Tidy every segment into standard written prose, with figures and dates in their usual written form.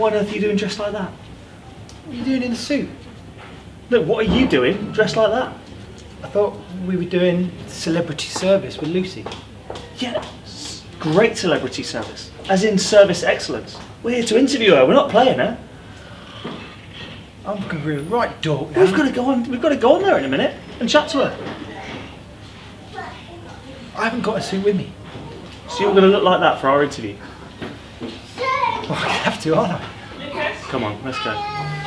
What on earth are you doing dressed like that? What are you doing in a suit? Look, what are you doing dressed like that? I thought we were doing celebrity service with Lucy. Yeah, great celebrity service. As in service excellence. We're here to interview her, we're not playing her. I'm going to be a right dork now. We've got to go on there in a minute and chat to her. I haven't got a suit with me. So you're going to look like that for our interview? Well, I have to, aren't I? Come on, let's go.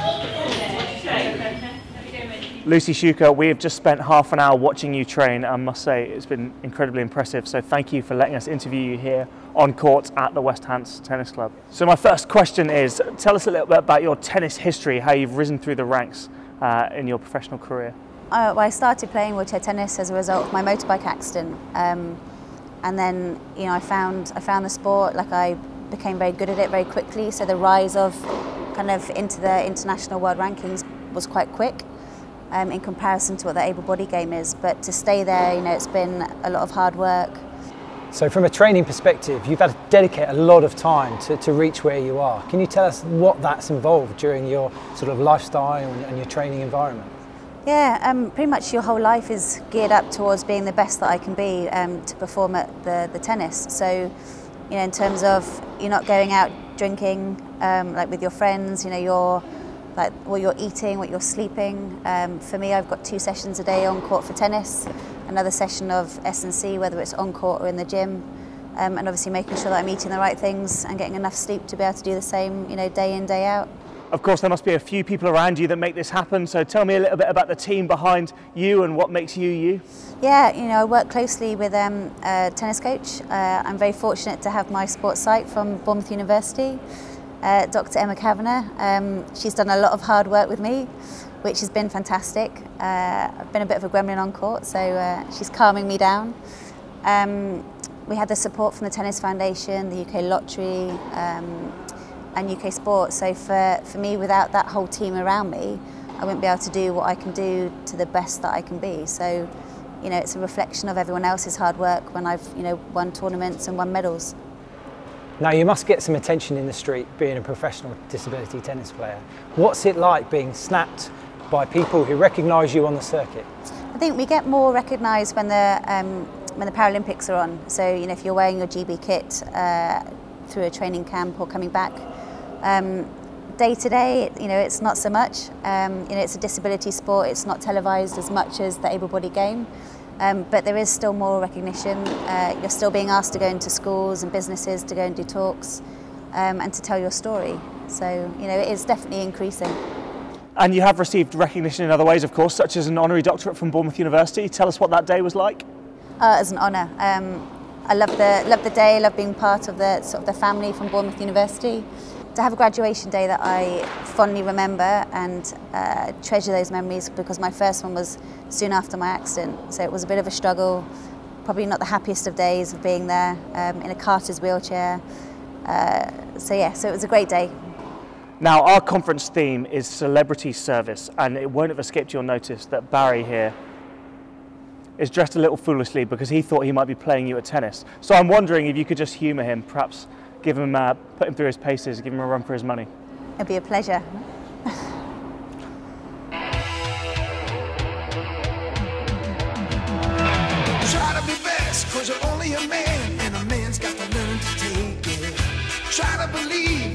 Lucy Shuker, we have just spent half an hour watching you train. I must say it's been incredibly impressive, so thank you for letting us interview you here on court at the West Hants Tennis Club. So my first question is, tell us a little bit about your tennis history, how you've risen through the ranks in your professional career. Well, I started playing wheelchair tennis as a result of my motorbike accident, and then I found the sport. Like, I became very good at it very quickly, so the rise of kind of into the international world rankings was quite quick. In comparison to what the able-bodied game is, but to stay there, it's been a lot of hard work. So from a training perspective, you've had to dedicate a lot of time to reach where you are. Can you tell us what that's involved during your sort of lifestyle and your training environment? Yeah, pretty much your whole life is geared up towards being the best that I can be to perform at the tennis. So, in terms of you're not going out drinking like with your friends, you're like what you're eating, what you're sleeping. For me, I've got 2 sessions a day on court for tennis, another session of S&C, whether it's on court or in the gym, and obviously making sure that I'm eating the right things and getting enough sleep to be able to do the same, day in, day out. Of course, there must be a few people around you that make this happen, so tell me a little bit about the team behind you and what makes you you. Yeah, I work closely with a tennis coach. I'm very fortunate to have my sports psych from Bournemouth University. Dr. Emma Kavanagh. She's done a lot of hard work with me, which has been fantastic. I've been a bit of a gremlin on court, so she's calming me down. We had the support from the Tennis Foundation, the UK Lottery, and UK Sport. So for me, without that whole team around me, I wouldn't be able to do what I can do to the best that I can be. So, it's a reflection of everyone else's hard work when I've, won tournaments and won medals. Now, you must get some attention in the street being a professional disability tennis player. What's it like being snapped by people who recognise you on the circuit? I think we get more recognised when the Paralympics are on. So, if you're wearing your GB kit through a training camp or coming back, day to day, it's not so much. It's a disability sport. It's not televised as much as the able-bodied game. But there is still more recognition. You're still being asked to go into schools and businesses to go and do talks and to tell your story. So, it is definitely increasing. And you have received recognition in other ways, of course, such as an honorary doctorate from Bournemouth University. Tell us what that day was like. As an honour. I love the day. I love being part of the family from Bournemouth University. To have a graduation day that I fondly remember and treasure those memories, because my first one was soon after my accident, so it was a bit of a struggle, probably not the happiest of days of being there in a carter's wheelchair. So it was a great day. Now, our conference theme is celebrity service, and it won't have escaped your notice that Barry here is dressed a little foolishly because he thought he might be playing you at tennis. So I'm wondering if you could just humour him, perhaps give him, put him through his paces, give him a run for his money. It'd be a pleasure. Try to be best, 'cause you're only a man, and a man's got to learn to take it. Try to believe